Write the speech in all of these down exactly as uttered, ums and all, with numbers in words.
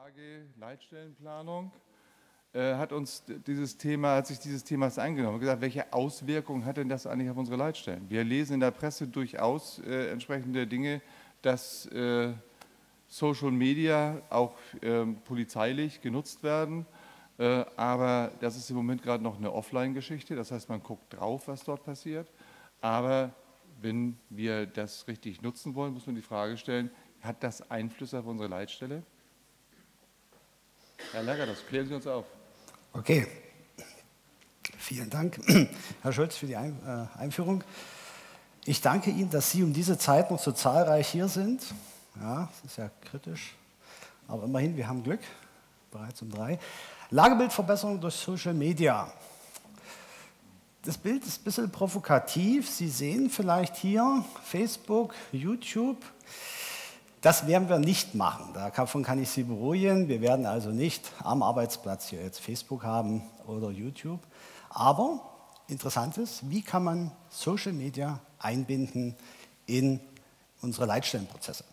A G Leitstellenplanung äh, hat uns dieses Thema, hat sich dieses Themas eingenommen und gesagt, welche Auswirkungen hat denn das eigentlich auf unsere Leitstellen? Wir lesen in der Presse durchaus äh, entsprechende Dinge, dass äh, Social Media auch äh, polizeilich genutzt werden, äh, aber das ist im Moment gerade noch eine Offline-Geschichte, das heißt, man guckt drauf, was dort passiert, aber wenn wir das richtig nutzen wollen, muss man die Frage stellen, hat das Einfluss auf unsere Leitstelle? Herr Lager, das klären Sie uns auf. Okay, vielen Dank, Herr Schulz, für die Ein äh, Einführung. Ich danke Ihnen, dass Sie um diese Zeit noch so zahlreich hier sind. Ja, das ist ja kritisch, aber immerhin, wir haben Glück, bereits um drei. Lagebildverbesserung durch Social Media. Das Bild ist ein bisschen provokativ. Sie sehen vielleicht hier Facebook, YouTube. Das werden wir nicht machen. Davon kann ich Sie beruhigen. Wir werden also nicht am Arbeitsplatz hier jetzt Facebook haben oder YouTube. Aber interessant ist, wie kann man Social Media einbinden in unsere Leitstellenprozesse?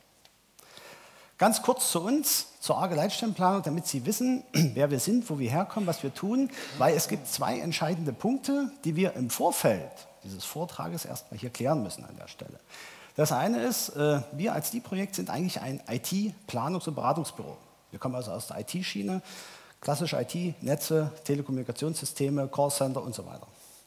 Ganz kurz zu uns, zur A G Leitstellenplanung, damit Sie wissen, wer wir sind, wo wir herkommen, was wir tun, weil es gibt zwei entscheidende Punkte, die wir im Vorfeld dieses Vortrages erstmal hier klären müssen an der Stelle. Das eine ist, wir als DIE-Projekt sind eigentlich ein I T-Planungs- und Beratungsbüro. Wir kommen also aus der I T-Schiene, klassische I T, Netze, Telekommunikationssysteme, Callcenter und so weiter.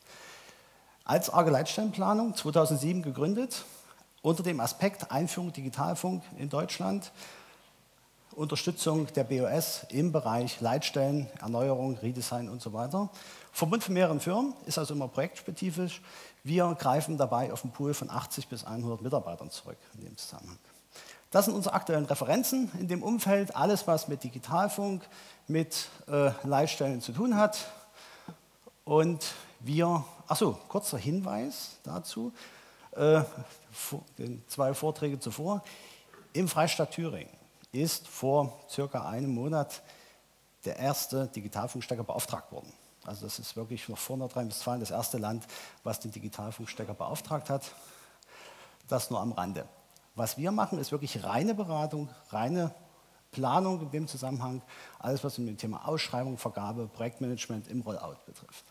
Als A G Leitstellenplanung zweitausendsieben gegründet, unter dem Aspekt Einführung Digitalfunk in Deutschland, Unterstützung der B O S im Bereich Leitstellen, Erneuerung, Redesign und so weiter. Verbund von mehreren Firmen, ist also immer projektspezifisch. Wir greifen dabei auf einen Pool von achtzig bis hundert Mitarbeitern zurück in dem Zusammenhang. Das sind unsere aktuellen Referenzen in dem Umfeld, alles was mit Digitalfunk, mit äh, Leitstellen zu tun hat. Und wir, achso, kurzer Hinweis dazu, äh, den zwei Vorträge zuvor, im Freistaat Thüringen ist vor circa einem Monat der erste Digitalfunkstecker beauftragt worden. Also das ist wirklich noch vor Nordrhein-Westfalen das erste Land, was den Digitalfunkstecker beauftragt hat. Das nur am Rande. Was wir machen, ist wirklich reine Beratung, reine Planung in dem Zusammenhang, alles was mit dem Thema Ausschreibung, Vergabe, Projektmanagement im Rollout betrifft.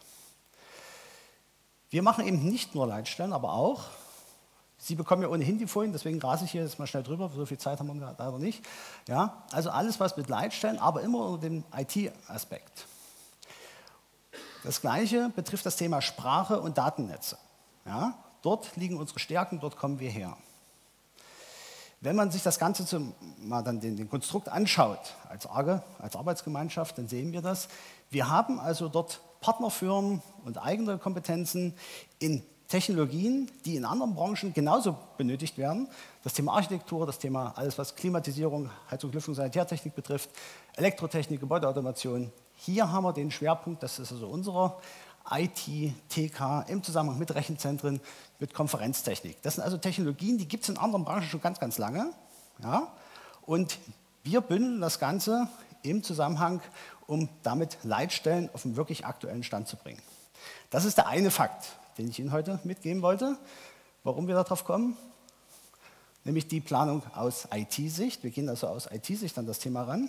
Wir machen eben nicht nur Leitstellen, aber auch, Sie bekommen ja ohnehin die Folien, deswegen rase ich hier jetzt mal schnell drüber, so viel Zeit haben wir leider nicht. Ja, also alles was mit Leitstellen, aber immer unter dem I T-Aspekt. Das Gleiche betrifft das Thema Sprache und Datennetze. Ja, dort liegen unsere Stärken, dort kommen wir her. Wenn man sich das Ganze zum, mal dann den, den Konstrukt anschaut, als A G E, als Arbeitsgemeinschaft, dann sehen wir das. Wir haben also dort Partnerfirmen und eigene Kompetenzen in Technologien, die in anderen Branchen genauso benötigt werden. Das Thema Architektur, das Thema alles, was Klimatisierung, Heizung, Lüftung, Sanitärtechnik betrifft, Elektrotechnik, Gebäudeautomation. Hier haben wir den Schwerpunkt, das ist also unsere I T, T K im Zusammenhang mit Rechenzentren, mit Konferenztechnik. Das sind also Technologien, die gibt es in anderen Branchen schon ganz, ganz lange. Ja? Und wir bündeln das Ganze im Zusammenhang, um damit Leitstellen auf einen wirklich aktuellen Stand zu bringen. Das ist der eine Fakt, den ich Ihnen heute mitgeben wollte. Warum wir darauf kommen? Nämlich die Planung aus I T-Sicht. Wir gehen also aus I T-Sicht an das Thema ran.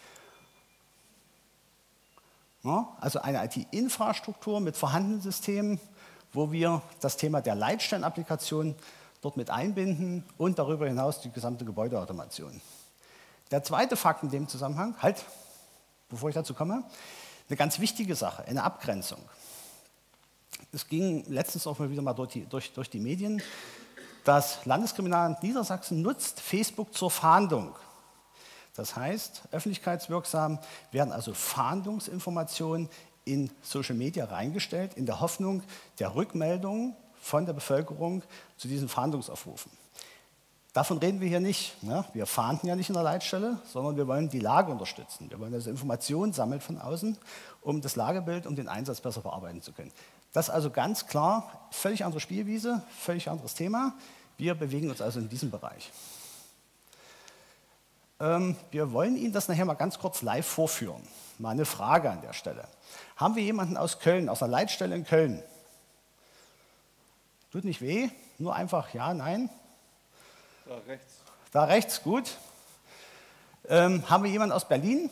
Ja, also eine I T-Infrastruktur mit vorhandenen Systemen, wo wir das Thema der Leitstellenapplikation dort mit einbinden und darüber hinaus die gesamte Gebäudeautomation. Der zweite Fakt in dem Zusammenhang, halt, bevor ich dazu komme, eine ganz wichtige Sache, eine Abgrenzung. Es ging letztens auch mal wieder mal durch die, durch, durch die Medien. Das Landeskriminalamt Niedersachsen nutzt Facebook zur Fahndung. Das heißt, öffentlichkeitswirksam werden also Fahndungsinformationen in Social Media reingestellt, in der Hoffnung der Rückmeldung von der Bevölkerung zu diesen Fahndungsaufrufen. Davon reden wir hier nicht. Ne? Wir fahnden ja nicht in der Leitstelle, sondern wir wollen die Lage unterstützen. Wir wollen also Informationen sammeln von außen, um das Lagebild, um den Einsatz besser bearbeiten zu können. Das ist also ganz klar, völlig andere Spielwiese, völlig anderes Thema. Wir bewegen uns also in diesem Bereich. Ähm, wir wollen Ihnen das nachher mal ganz kurz live vorführen. Mal eine Frage an der Stelle. Haben wir jemanden aus Köln, aus einer Leitstelle in Köln? Tut nicht weh, nur einfach ja, nein. Da rechts. Da rechts, gut. Ähm, haben wir jemanden aus Berlin?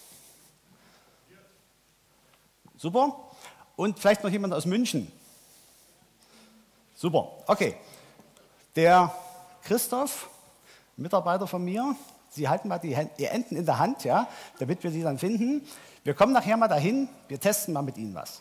Super. Und vielleicht noch jemand aus München? Super, okay. Der Christoph, Mitarbeiter von mir, Sie halten mal die Enten in der Hand, ja, damit wir sie dann finden. Wir kommen nachher mal dahin, wir testen mal mit Ihnen was.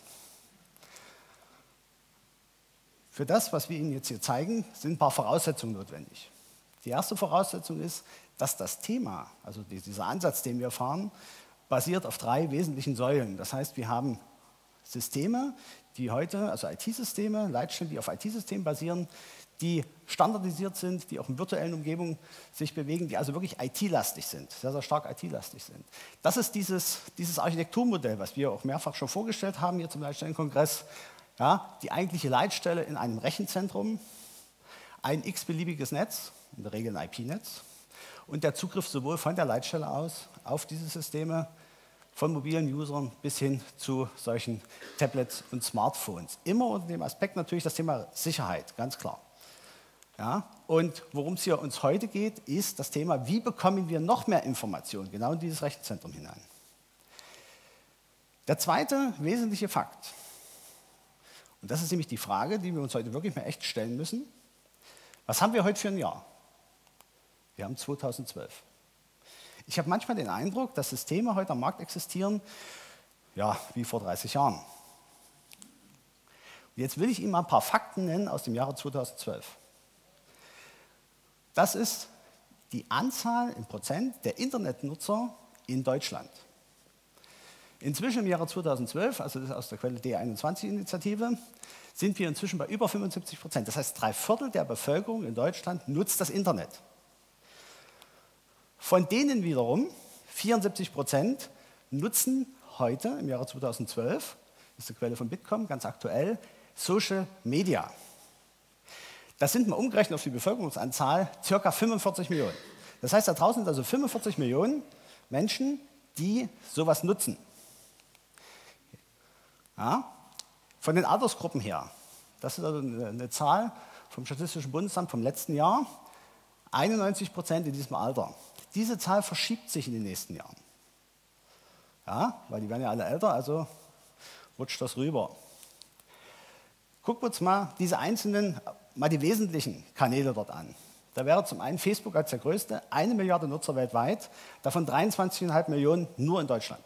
Für das, was wir Ihnen jetzt hier zeigen, sind ein paar Voraussetzungen notwendig. Die erste Voraussetzung ist, dass das Thema, also dieser Ansatz, den wir fahren, basiert auf drei wesentlichen Säulen. Das heißt, wir haben Systeme, die heute, also I T-Systeme, Leitstellen, die auf I T-Systemen basieren, die standardisiert sind, die auch in virtuellen Umgebungen sich bewegen, die also wirklich I T-lastig sind, sehr, sehr stark I T-lastig sind. Das ist dieses, dieses Architekturmodell, was wir auch mehrfach schon vorgestellt haben hier zum Leitstellenkongress. Ja, die eigentliche Leitstelle in einem Rechenzentrum, ein x-beliebiges Netz, in der Regel ein I P-Netz, und der Zugriff sowohl von der Leitstelle aus auf diese Systeme, von mobilen Usern bis hin zu solchen Tablets und Smartphones. Immer unter dem Aspekt natürlich das Thema Sicherheit, ganz klar. Ja, und worum es hier uns heute geht, ist das Thema, wie bekommen wir noch mehr Informationen genau in dieses Rechenzentrum hinein. Der zweite wesentliche Fakt, und das ist nämlich die Frage, die wir uns heute wirklich mal echt stellen müssen, was haben wir heute für ein Jahr? Wir haben zweitausendzwölf. Ich habe manchmal den Eindruck, dass Systeme heute am Markt existieren, ja, wie vor dreißig Jahren. Und jetzt will ich Ihnen mal ein paar Fakten nennen aus dem Jahre zweitausendzwölf. Das ist die Anzahl in Prozent der Internetnutzer in Deutschland. Inzwischen im Jahre zweitausendzwölf, also das ist aus der Quelle D einundzwanzig-Initiative, sind wir inzwischen bei über fünfundsiebzig Prozent. Das heißt, drei Viertel der Bevölkerung in Deutschland nutzt das Internet. Von denen wiederum, vierundsiebzig Prozent nutzen heute im Jahre zweitausendzwölf, das ist die Quelle von Bitkom, ganz aktuell, Social Media. Das sind mal umgerechnet auf die Bevölkerungsanzahl ca. fünfundvierzig Millionen. Das heißt, da draußen sind also fünfundvierzig Millionen Menschen, die sowas nutzen. Ja? Von den Altersgruppen her, das ist also eine, eine Zahl vom Statistischen Bundesamt vom letzten Jahr, einundneunzig Prozent in diesem Alter. Diese Zahl verschiebt sich in den nächsten Jahren. Ja, weil die werden ja alle älter, also rutscht das rüber. Gucken wir uns mal diese einzelnen, mal die wesentlichen Kanäle dort an. Da wäre zum einen Facebook als der größte, eine Milliarde Nutzer weltweit, davon dreiundzwanzig Komma fünf Millionen nur in Deutschland.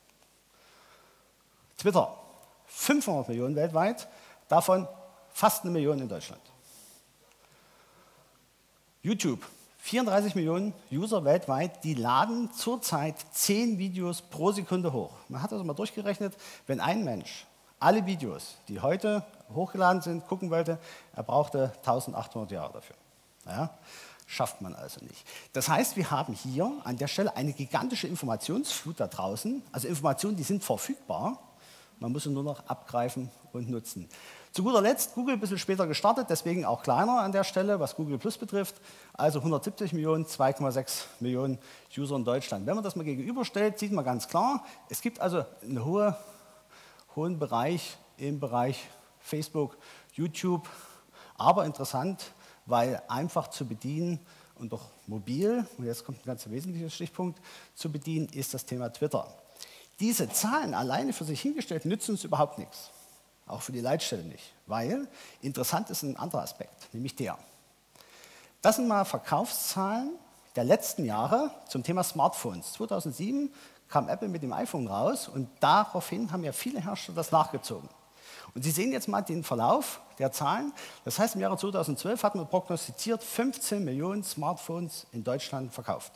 Twitter, fünfhundert Millionen weltweit, davon fast eine Million in Deutschland. YouTube, vierunddreißig Millionen User weltweit, die laden zurzeit zehn Videos pro Sekunde hoch. Man hat also mal durchgerechnet, wenn ein Mensch alle Videos, die heute hochgeladen sind, gucken wollte, er brauchte eintausendachthundert Jahre dafür. Ja, schafft man also nicht. Das heißt, wir haben hier an der Stelle eine gigantische Informationsflut da draußen, also Informationen, die sind verfügbar, man muss sie nur noch abgreifen und nutzen. Zu guter Letzt, Google ein bisschen später gestartet, deswegen auch kleiner an der Stelle, was Google Plus betrifft, also hundertsiebzig Millionen, zwei Komma sechs Millionen User in Deutschland. Wenn man das mal gegenüberstellt, sieht man ganz klar, es gibt also einen hohe, hohen Bereich im Bereich Facebook, YouTube, aber interessant, weil einfach zu bedienen und auch mobil, und jetzt kommt ein ganz wesentlicher Stichpunkt, zu bedienen, ist das Thema Twitter. Diese Zahlen alleine für sich hingestellt nützen uns überhaupt nichts. Auch für die Leitstelle nicht, weil interessant ist ein anderer Aspekt, nämlich der. Das sind mal Verkaufszahlen der letzten Jahre zum Thema Smartphones. zweitausendsieben kam Apple mit dem iPhone raus und daraufhin haben ja viele Hersteller das nachgezogen. Und Sie sehen jetzt mal den Verlauf der Zahlen. Das heißt, im Jahre zweitausendzwölf hat man prognostiziert fünfzehn Millionen Smartphones in Deutschland verkauft.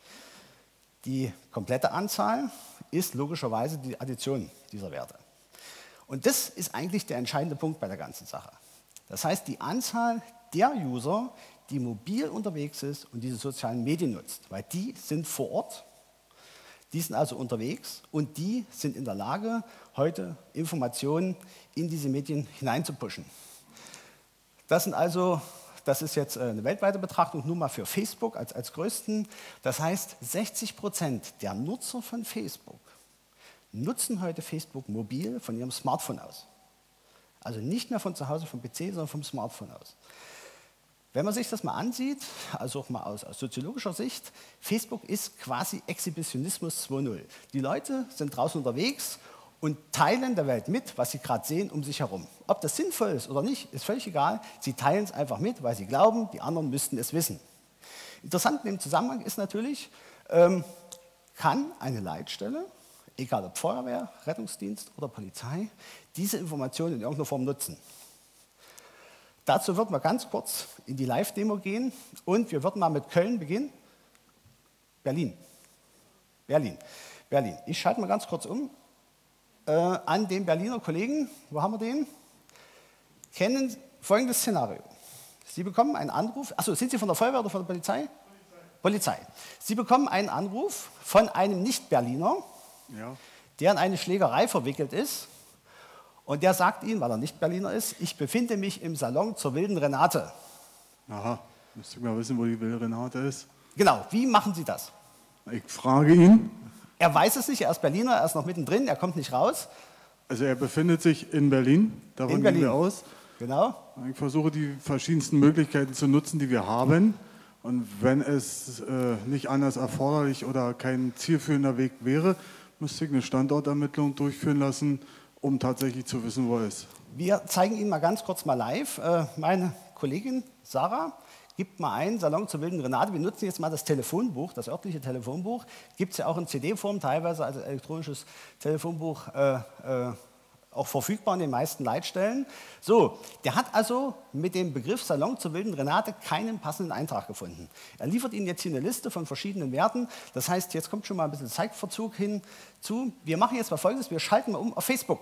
Die komplette Anzahl ist logischerweise die Addition dieser Werte. Und das ist eigentlich der entscheidende Punkt bei der ganzen Sache. Das heißt, die Anzahl der User, die mobil unterwegs ist und diese sozialen Medien nutzt, weil die sind vor Ort, die sind also unterwegs und die sind in der Lage, heute Informationen in diese Medien hineinzupushen. Das sind also, das ist jetzt eine weltweite Betrachtung, nur mal für Facebook als, als größten. Das heißt, sechzig Prozent der Nutzer von Facebook nutzen heute Facebook mobil von ihrem Smartphone aus. Also nicht mehr von zu Hause vom P C, sondern vom Smartphone aus. Wenn man sich das mal ansieht, also auch mal aus, aus soziologischer Sicht, Facebook ist quasi Exhibitionismus zwei Punkt null. Die Leute sind draußen unterwegs und teilen der Welt mit, was sie gerade sehen um sich herum. Ob das sinnvoll ist oder nicht, ist völlig egal. Sie teilen es einfach mit, weil sie glauben, die anderen müssten es wissen. Interessant in dem Zusammenhang ist natürlich, ähm, kann eine Leitstelle, egal ob Feuerwehr, Rettungsdienst oder Polizei, diese Informationen in irgendeiner Form nutzen. Dazu wird man ganz kurz in die Live-Demo gehen und wir würden mal mit Köln beginnen. Berlin. Berlin. Berlin. Ich schalte mal ganz kurz um äh, an den Berliner Kollegen. Wo haben wir den? Kennen folgendes Szenario. Sie bekommen einen Anruf. Achso, sind Sie von der Feuerwehr oder von der Polizei? Polizei. Polizei. Sie bekommen einen Anruf von einem Nicht-Berliner, ja, der in eine Schlägerei verwickelt ist. Und der sagt Ihnen, weil er nicht Berliner ist, ich befinde mich im Salon zur wilden Renate. Aha, müsste ich mal wissen, wo die wilde Renate ist. Genau, wie machen Sie das? Ich frage ihn. Er weiß es nicht, er ist Berliner, er ist noch mittendrin, er kommt nicht raus. Also er befindet sich in Berlin, davon in Berlin. gehen wir aus. Genau. Ich versuche die verschiedensten Möglichkeiten zu nutzen, die wir haben. Und wenn es äh, nicht anders erforderlich oder kein zielführender Weg wäre, müsste ich eine Standortermittlung durchführen lassen, um tatsächlich zu wissen, wo er ist. Wir zeigen Ihnen mal ganz kurz mal live. Äh, meine Kollegin Sarah gibt mal ein, Salon zur wilden Renate. Wir nutzen jetzt mal das Telefonbuch, das örtliche Telefonbuch. Gibt es ja auch in C D-Form teilweise, also elektronisches Telefonbuch, äh, äh, auch verfügbar in den meisten Leitstellen. So, der hat also mit dem Begriff Salon zur wilden Renate keinen passenden Eintrag gefunden. Er liefert Ihnen jetzt hier eine Liste von verschiedenen Werten. Das heißt, jetzt kommt schon mal ein bisschen Zeitverzug hinzu. Wir machen jetzt mal Folgendes, wir schalten mal um auf Facebook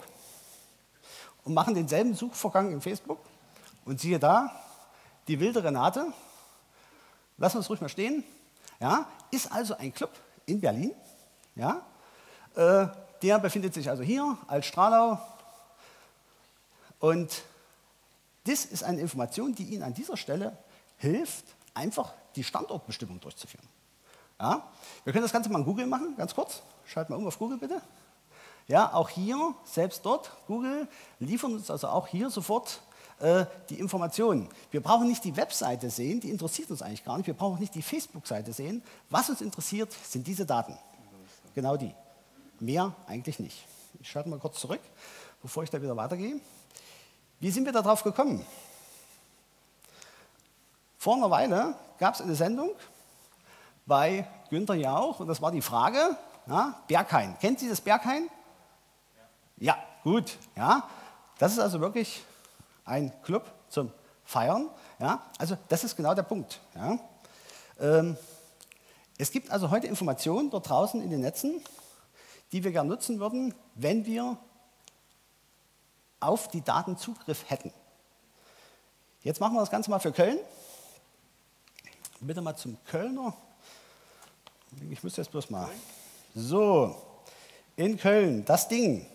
und machen denselben Suchvorgang in Facebook. Und siehe da, die wilde Renate, lassen wir es ruhig mal stehen, ja, ist also ein Club in Berlin. Ja, äh, der befindet sich also hier, Alt-Stralau. Und das ist eine Information, die Ihnen an dieser Stelle hilft, einfach die Standortbestimmung durchzuführen. Ja? Wir können das Ganze mal in Google machen, ganz kurz. Schalten wir um auf Google bitte. Ja, auch hier, selbst dort, Google liefert uns also auch hier sofort äh, die Informationen. Wir brauchen nicht die Webseite sehen, die interessiert uns eigentlich gar nicht. Wir brauchen nicht die Facebook-Seite sehen. Was uns interessiert, sind diese Daten. Genau die. Mehr eigentlich nicht. Ich schalte mal kurz zurück, bevor ich da wieder weitergehe. Wie sind wir darauf gekommen? Vor einer Weile gab es eine Sendung bei Günther Jauch und das war die Frage, ja, Berghain. Kennt Sie das Berghain? Ja. Ja, gut. Ja. Das ist also wirklich ein Club zum Feiern. Ja. Also das ist genau der Punkt. Ja. Ähm, es gibt also heute Informationen dort draußen in den Netzen, die wir gerne nutzen würden, wenn wir auf die Daten Zugriff hätten. Jetzt machen wir das Ganze mal für Köln. Bitte mal zum Kölner. Ich muss jetzt bloß mal. So, in Köln, das Ding.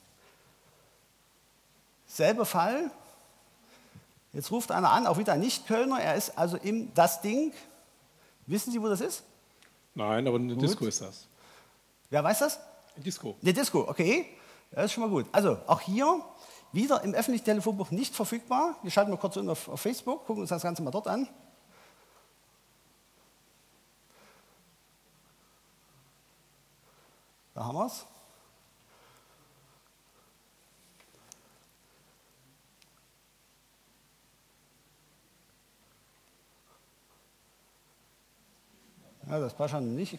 Selber Fall. Jetzt ruft einer an, auch wieder ein Nicht-Kölner. Er ist also im das Ding. Wissen Sie, wo das ist? Nein, aber eine Gut. Disco ist das. Wer weiß das? Eine Disco. Eine Disco, okay. Das ist schon mal gut. Also auch hier wieder im öffentlichen Telefonbuch nicht verfügbar. Wir schalten mal kurz um auf, auf Facebook, gucken uns das Ganze mal dort an. Da haben wir es. Ja, das passt schon nicht.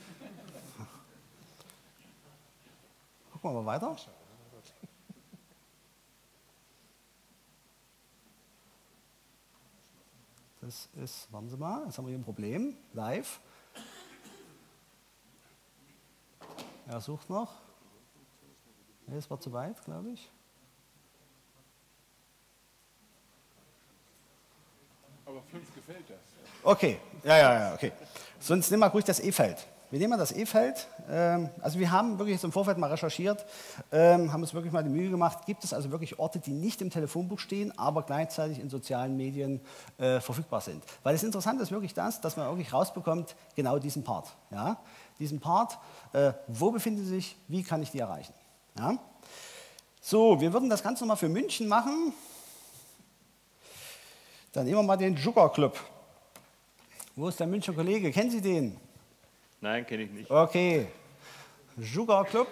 Gucken wir mal weiter. Das ist, warten Sie mal, jetzt haben wir hier ein Problem, live. Er sucht noch. Nee, es war zu weit, glaube ich. Aber fünf gefällt das. Okay, ja, ja, ja, okay. Sonst nehmen wir ruhig das E-Feld. Wir nehmen mal das E-Feld. Ähm, also wir haben wirklich jetzt im Vorfeld mal recherchiert, ähm, haben uns wirklich mal die Mühe gemacht, gibt es also wirklich Orte, die nicht im Telefonbuch stehen, aber gleichzeitig in sozialen Medien äh, verfügbar sind. Weil das Interessante ist wirklich das, dass man wirklich rausbekommt, genau diesen Part. Ja? Diesen Part, äh, wo befinden sie sich, wie kann ich die erreichen. Ja? So, wir würden das Ganze nochmal für München machen. Dann nehmen wir mal den Jugger Club. Wo ist der Münchner Kollege? Kennen Sie den? Nein, kenne ich nicht. Okay. Sugar Club.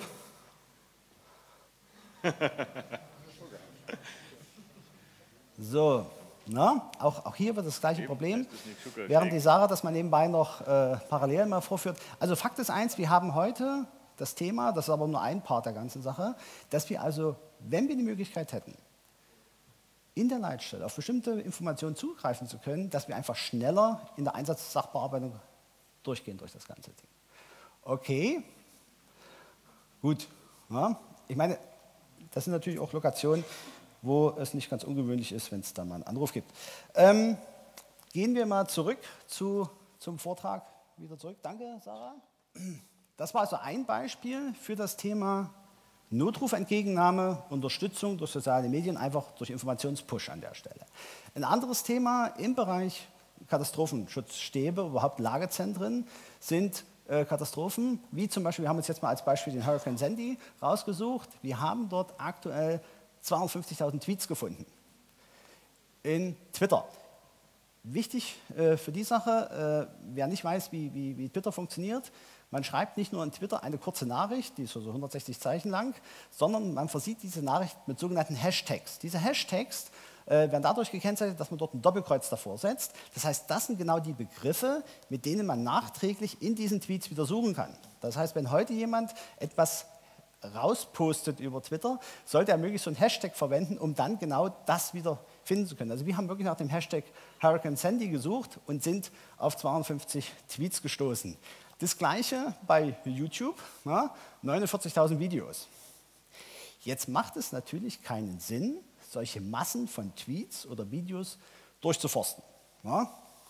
So, na, auch, auch hier wird das gleiche Problem, während die Sarah das mal nebenbei noch äh, parallel mal vorführt. Also Fakt ist eins, wir haben heute das Thema, das ist aber nur ein Part der ganzen Sache, dass wir also, wenn wir die Möglichkeit hätten, in der Leitstelle auf bestimmte Informationen zugreifen zu können, dass wir einfach schneller in der Einsatzsachbearbeitung durchgehen durch das ganze Ding. Okay, gut. Ja, ich meine, das sind natürlich auch Lokationen, wo es nicht ganz ungewöhnlich ist, wenn es da mal einen Anruf gibt. Ähm, gehen wir mal zurück zu, zum Vortrag, wieder zurück. Danke, Sarah. Das war also ein Beispiel für das Thema Notrufentgegennahme, Unterstützung durch soziale Medien, einfach durch Informationspush an der Stelle. Ein anderes Thema im Bereich Katastrophenschutzstäbe, überhaupt Lagezentren, sind äh, Katastrophen, wie zum Beispiel, wir haben uns jetzt mal als Beispiel den Hurricane Sandy rausgesucht. Wir haben dort aktuell zweihundertfünfzigtausend Tweets gefunden in Twitter. Wichtig äh, für die Sache, äh, wer nicht weiß, wie, wie, wie Twitter funktioniert, man schreibt nicht nur in Twitter eine kurze Nachricht, die ist so hundertsechzig Zeichen lang, sondern man versieht diese Nachricht mit sogenannten Hashtags. Diese Hashtags äh, werden dadurch gekennzeichnet, dass man dort ein Doppelkreuz davor setzt. Das heißt, das sind genau die Begriffe, mit denen man nachträglich in diesen Tweets wieder suchen kann. Das heißt, wenn heute jemand etwas rauspostet über Twitter, sollte er möglichst so einen Hashtag verwenden, um dann genau das wieder finden zu können. Also wir haben wirklich nach dem Hashtag Hurricane Sandy gesucht und sind auf zweihundertfünfzig Tweets gestoßen. Das gleiche bei YouTube, neunundvierzigtausend Videos. Jetzt macht es natürlich keinen Sinn, solche Massen von Tweets oder Videos durchzuforsten. Ja?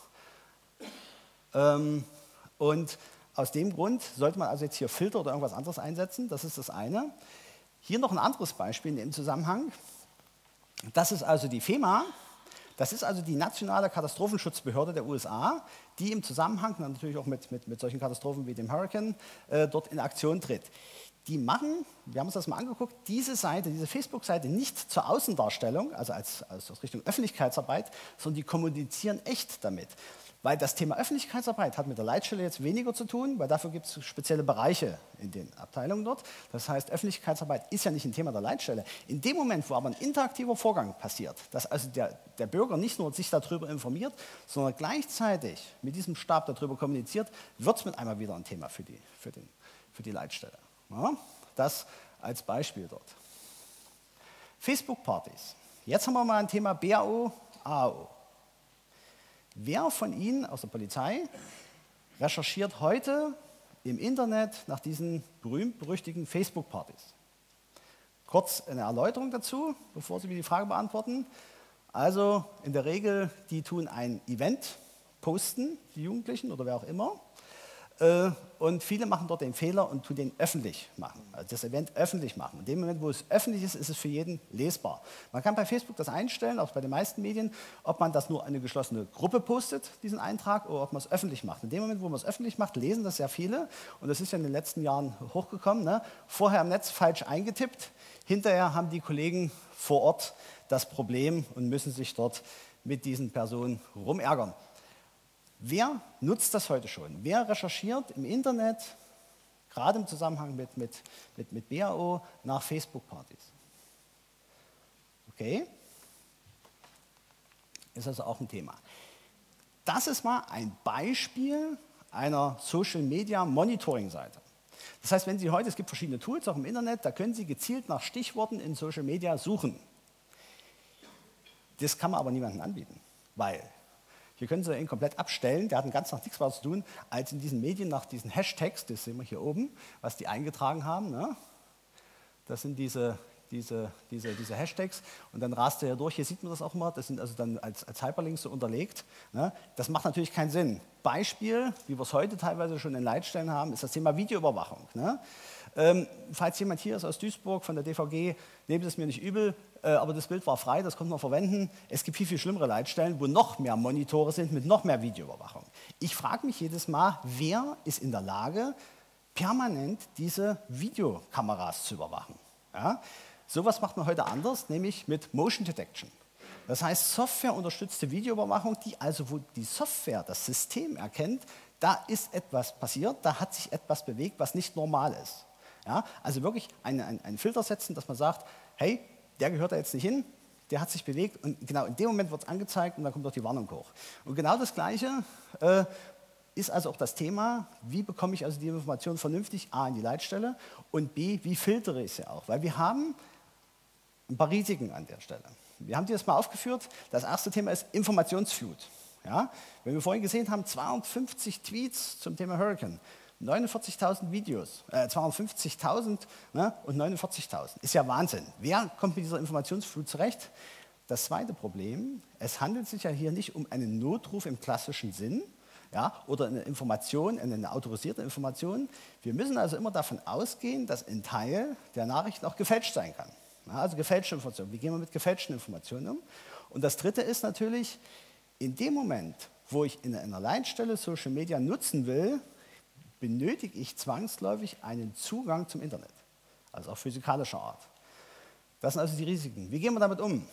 Ähm, und aus dem Grund sollte man also jetzt hier Filter oder irgendwas anderes einsetzen, das ist das eine. Hier noch ein anderes Beispiel in dem Zusammenhang. Das ist also die FEMA, das ist also die nationale Katastrophenschutzbehörde der U S A, die im Zusammenhang natürlich auch mit, mit, mit solchen Katastrophen wie dem Hurricane äh, dort in Aktion tritt. Die machen, wir haben uns das mal angeguckt, diese Seite, diese Facebook-Seite nicht zur Außendarstellung, also als, als aus Richtung Öffentlichkeitsarbeit, sondern die kommunizieren echt damit. Weil das Thema Öffentlichkeitsarbeit hat mit der Leitstelle jetzt weniger zu tun, weil dafür gibt es spezielle Bereiche in den Abteilungen dort. Das heißt, Öffentlichkeitsarbeit ist ja nicht ein Thema der Leitstelle. In dem Moment, wo aber ein interaktiver Vorgang passiert, dass also der, der Bürger nicht nur sich darüber informiert, sondern gleichzeitig mit diesem Stab darüber kommuniziert, wird es mit einmal wieder ein Thema für die, für den, für die Leitstelle. Ja, das als Beispiel dort. Facebook-Partys. Jetzt haben wir mal ein Thema B A O, A A O. Wer von Ihnen aus der Polizei recherchiert heute im Internet nach diesen berühmt-berüchtigten Facebook-Partys? Kurz eine Erläuterung dazu, bevor Sie mir die Frage beantworten. Also in der Regel, die tun ein Event posten, die Jugendlichen oder wer auch immer. Und viele machen dort den Fehler und tun den öffentlich machen, also das Event öffentlich machen. In dem Moment, wo es öffentlich ist, ist es für jeden lesbar. Man kann bei Facebook das einstellen, auch bei den meisten Medien, ob man das nur eine geschlossene Gruppe postet, diesen Eintrag, oder ob man es öffentlich macht. In dem Moment, wo man es öffentlich macht, lesen das sehr viele und das ist ja in den letzten Jahren hochgekommen. Ne? Vorher im Netz falsch eingetippt, hinterher haben die Kollegen vor Ort das Problem und müssen sich dort mit diesen Personen rumärgern. Wer nutzt das heute schon? Wer recherchiert im Internet, gerade im Zusammenhang mit, mit, mit, mit B A O, nach Facebook-Partys? Okay, ist also auch ein Thema. Das ist mal ein Beispiel einer Social-Media-Monitoring-Seite. Das heißt, wenn Sie heute, es gibt verschiedene Tools auch im Internet, da können Sie gezielt nach Stichworten in Social Media suchen. Das kann man aber niemandem anbieten, weil hier können Sie ihn komplett abstellen, der hat den ganzen Tag nichts weiter zu tun, als in diesen Medien nach diesen Hashtags, das sehen wir hier oben, was die eingetragen haben. Ne? Das sind diese, diese, diese, diese Hashtags und dann rast er ja durch, hier sieht man das auch mal, das sind also dann als, als Hyperlinks so unterlegt. Ne? Das macht natürlich keinen Sinn. Beispiel, wie wir es heute teilweise schon in Leitstellen haben, ist das Thema Videoüberwachung. Ne? Ähm, falls jemand hier ist aus Duisburg von der D V G, nehmt es mir nicht übel, äh, aber das Bild war frei, das konnte man verwenden. Es gibt viel, viel schlimmere Leitstellen, wo noch mehr Monitore sind mit noch mehr Videoüberwachung. Ich frage mich jedes Mal, wer ist in der Lage, permanent diese Videokameras zu überwachen? Ja? Sowas macht man heute anders, nämlich mit Motion Detection. Das heißt softwareunterstützte Videoüberwachung, die also, wo die Software das System erkennt, da ist etwas passiert, da hat sich etwas bewegt, was nicht normal ist. Ja, also wirklich einen, einen, einen Filter setzen, dass man sagt, hey, der gehört da jetzt nicht hin, der hat sich bewegt und genau in dem Moment wird es angezeigt und dann kommt auch die Warnung hoch. Und genau das Gleiche äh, ist also auch das Thema, wie bekomme ich also die Information vernünftig A in die Leitstelle und B, wie filtere ich sie auch, weil wir haben ein paar Risiken an der Stelle. Wir haben die das mal aufgeführt. Das erste Thema ist Informationsflut. Ja? Wenn wir vorhin gesehen haben, zweihundertfünfzig Tweets zum Thema Hurricane, neunundvierzigtausend Videos, äh, zweihundertfünfzigtausend ne, und neunundvierzigtausend. Ist ja Wahnsinn. Wer kommt mit dieser Informationsflut zurecht? Das zweite Problem, es handelt sich ja hier nicht um einen Notruf im klassischen Sinn, ja, oder eine Information, eine autorisierte Information. Wir müssen also immer davon ausgehen, dass ein Teil der Nachrichten auch gefälscht sein kann. Ja, also gefälschte Informationen. Wie gehen wir mit gefälschten Informationen um? Und das dritte ist natürlich, in dem Moment, wo ich in einer Leitstelle Social Media nutzen will, benötige ich zwangsläufig einen Zugang zum Internet, also auch physikalischer Art. Das sind also die Risiken. Wie gehen wir damit um?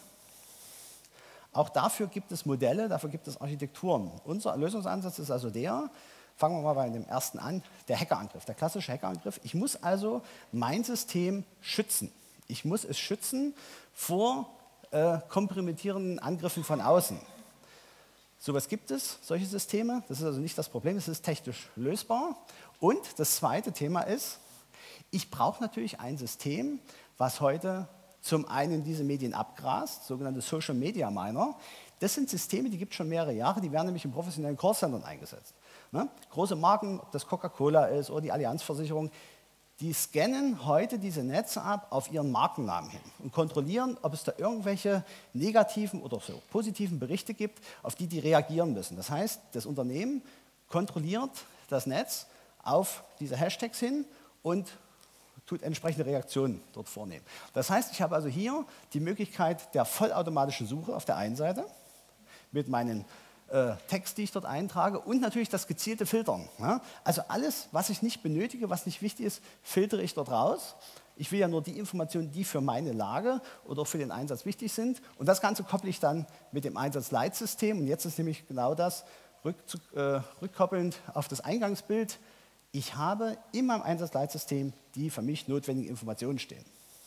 Auch dafür gibt es Modelle, dafür gibt es Architekturen. Unser Lösungsansatz ist also der, fangen wir mal bei dem ersten an, der Hackerangriff, der klassische Hackerangriff. Ich muss also mein System schützen. Ich muss es schützen vor äh, kompromittierenden Angriffen von außen. So was gibt es, solche Systeme. Das ist also nicht das Problem, es ist technisch lösbar. Und das zweite Thema ist, ich brauche natürlich ein System, was heute zum einen diese Medien abgrast, sogenannte Social Media Miner. Das sind Systeme, die gibt es schon mehrere Jahre, die werden nämlich in professionellen Callcentern eingesetzt. Ne? Große Marken, ob das Coca-Cola ist oder die Allianzversicherung, die scannen heute diese Netze ab auf ihren Markennamen hin und kontrollieren, ob es da irgendwelche negativen oder so positiven Berichte gibt, auf die die reagieren müssen. Das heißt, das Unternehmen kontrolliert das Netz auf diese Hashtags hin und tut entsprechende Reaktionen dort vornehmen. Das heißt, ich habe also hier die Möglichkeit der vollautomatischen Suche auf der einen Seite mit meinen äh, Text, die ich dort eintrage und natürlich das gezielte Filtern. Ja? Also alles, was ich nicht benötige, was nicht wichtig ist, filtere ich dort raus. Ich will ja nur die Informationen, die für meine Lage oder für den Einsatz wichtig sind. Und das Ganze kopple ich dann mit dem Einsatzleitsystem. Und jetzt ist nämlich genau das, rück, äh, rückkoppelnd auf das Eingangsbild. Ich habe in meinem Einsatzleitsystem die für mich notwendigen Informationen stehen.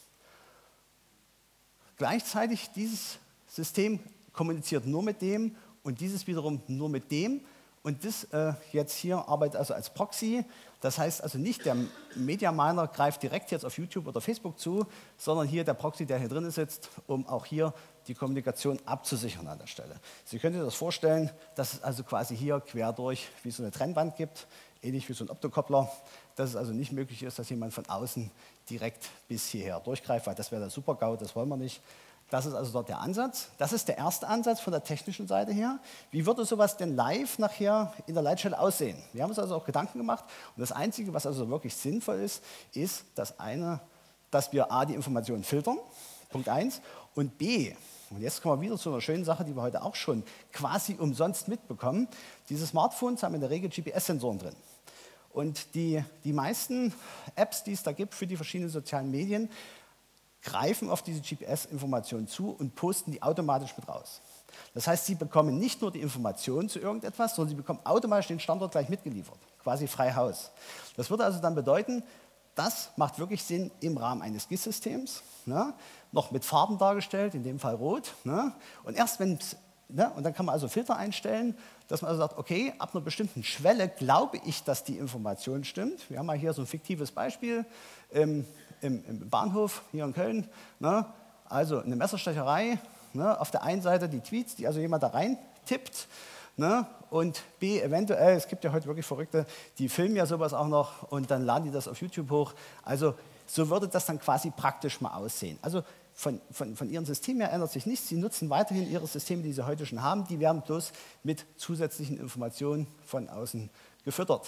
Gleichzeitig dieses System kommuniziert nur mit dem und dieses wiederum nur mit dem. Und das äh, jetzt hier arbeitet also als Proxy. Das heißt also nicht, der Media Miner greift direkt jetzt auf YouTube oder Facebook zu, sondern hier der Proxy, der hier drin sitzt, um auch hier die Kommunikation abzusichern an der Stelle. Sie können sich das vorstellen, dass es also quasi hier quer durch wie so eine Trennwand gibt, ähnlich wie so ein Optokoppler, dass es also nicht möglich ist, dass jemand von außen direkt bis hierher durchgreift, weil das wäre der Super-GAU, das wollen wir nicht. Das ist also dort der Ansatz. Das ist der erste Ansatz von der technischen Seite her. Wie würde sowas denn live nachher in der Leitstelle aussehen? Wir haben uns also auch Gedanken gemacht und das Einzige, was also wirklich sinnvoll ist, ist das eine, dass wir A, die Informationen filtern, Punkt eins, und B, und jetzt kommen wir wieder zu einer schönen Sache, die wir heute auch schon quasi umsonst mitbekommen. Diese Smartphones haben in der Regel G P S-Sensoren drin. Und die, die meisten Apps, die es da gibt für die verschiedenen sozialen Medien, greifen auf diese G P S-Informationen zu und posten die automatisch mit raus. Das heißt, sie bekommen nicht nur die Informationen zu irgendetwas, sondern sie bekommen automatisch den Standort gleich mitgeliefert, quasi frei Haus. Das würde also dann bedeuten, das macht wirklich Sinn im Rahmen eines G I S-Systems, ne? Noch mit Farben dargestellt, in dem Fall rot. Ne? Und erst wenn, ne? Und dann kann man also Filter einstellen, dass man also sagt, okay, ab einer bestimmten Schwelle glaube ich, dass die Information stimmt. Wir haben mal hier so ein fiktives Beispiel im, im, im Bahnhof hier in Köln. Ne? Also eine Messerstecherei, ne? Auf der einen Seite die Tweets, die also jemand da rein tippt. Ne? Und B, eventuell, es gibt ja heute wirklich Verrückte, die filmen ja sowas auch noch und dann laden die das auf YouTube hoch. Also so würde das dann quasi praktisch mal aussehen. Also von, von, von ihrem System her ändert sich nichts. Sie nutzen weiterhin ihre Systeme, die sie heute schon haben. Die werden bloß mit zusätzlichen Informationen von außen gefüttert.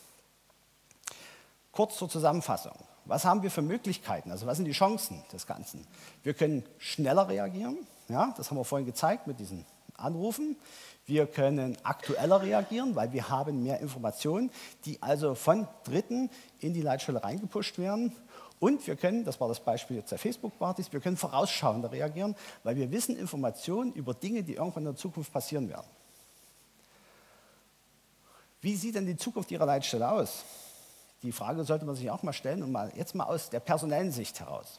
Kurz zur Zusammenfassung. Was haben wir für Möglichkeiten? Also was sind die Chancen des Ganzen? Wir können schneller reagieren. Ja, das haben wir vorhin gezeigt mit diesen Anrufen. Wir können aktueller reagieren, weil wir haben mehr Informationen, die also von Dritten in die Leitstelle reingepusht werden. Und wir können, das war das Beispiel jetzt der Facebook-Partys, wir können vorausschauender reagieren, weil wir wissen Informationen über Dinge, die irgendwann in der Zukunft passieren werden. Wie sieht denn die Zukunft Ihrer Leitstelle aus? Die Frage sollte man sich auch mal stellen und mal, jetzt mal aus der personellen Sicht heraus.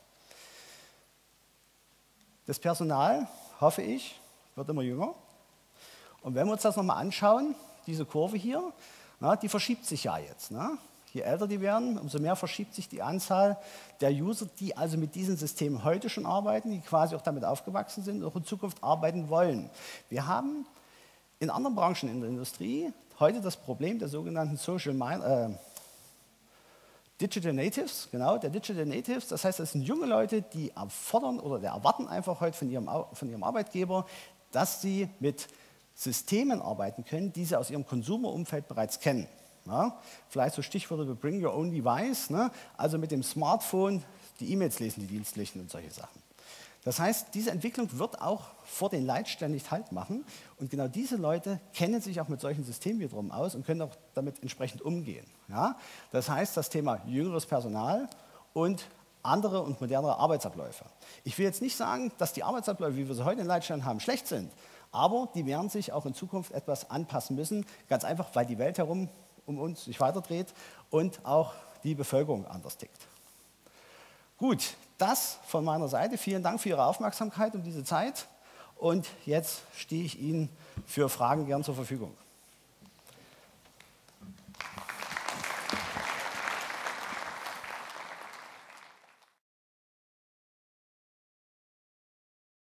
Das Personal, hoffe ich, wird immer jünger. Und wenn wir uns das nochmal anschauen, diese Kurve hier, na, die verschiebt sich ja jetzt. Na? Je älter die werden, umso mehr verschiebt sich die Anzahl der User, die also mit diesen Systemen heute schon arbeiten, die quasi auch damit aufgewachsen sind und auch in Zukunft arbeiten wollen. Wir haben in anderen Branchen in der Industrie heute das Problem der sogenannten Social äh, Digital Natives, genau, der Digital Natives. Das heißt, das sind junge Leute, die erfordern oder erwarten einfach heute von ihrem, von ihrem Arbeitgeber, dass sie mit Systemen arbeiten können, die sie aus ihrem Konsumerumfeld bereits kennen. Ja, vielleicht so Stichworte wie Bring Your Own Device, ne? Also mit dem Smartphone die E-Mails lesen, die Dienstlichen und solche Sachen. Das heißt, diese Entwicklung wird auch vor den Leitstellen nicht Halt machen und genau diese Leute kennen sich auch mit solchen Systemen wiederum aus und können auch damit entsprechend umgehen. Ja? Das heißt, das Thema jüngeres Personal und andere und modernere Arbeitsabläufe. Ich will jetzt nicht sagen, dass die Arbeitsabläufe, wie wir sie heute in Leitstellen haben, schlecht sind, aber die werden sich auch in Zukunft etwas anpassen müssen, ganz einfach, weil die Welt herum um uns sich weiterdreht und auch die Bevölkerung anders tickt. Gut, das von meiner Seite. Vielen Dank für Ihre Aufmerksamkeit und diese Zeit. Und jetzt stehe ich Ihnen für Fragen gern zur Verfügung.